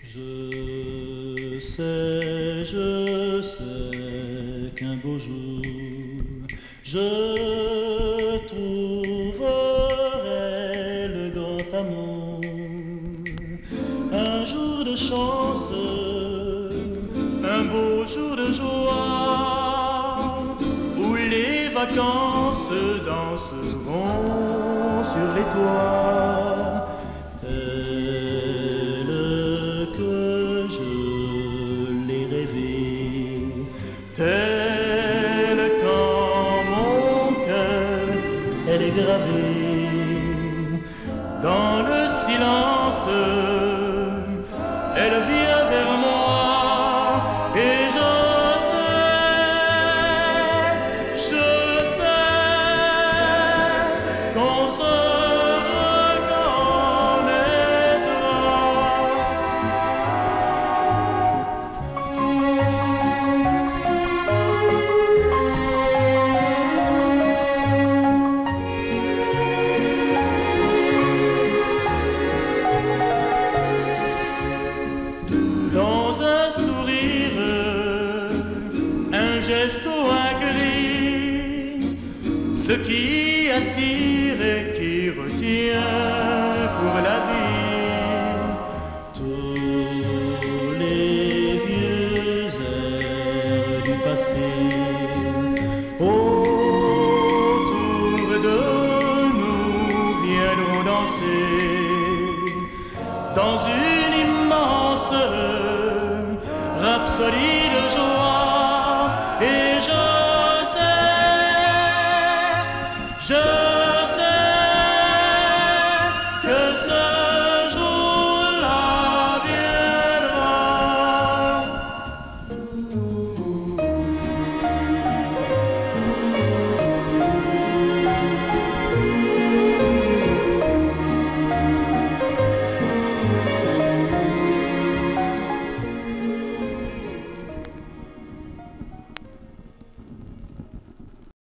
Je sais qu'un beau jour je trouverai le grand amour, un jour de chance, un beau jour de joie, où les vacances danseront sur les toits. Telle qu'en mon cœur elle est gravée, dans le silence, elle vient vers moi et je sais qu'on se dans un sourire, un geste ou un cri, ce qui attire et qui retient pour la vie. Tous les vieux airs du passé autour de nous viendront danser dans une immense rhapsodie de joie.